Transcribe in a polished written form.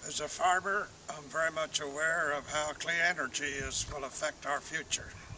As a farmer, I'm very much aware of how clean energy will affect our future.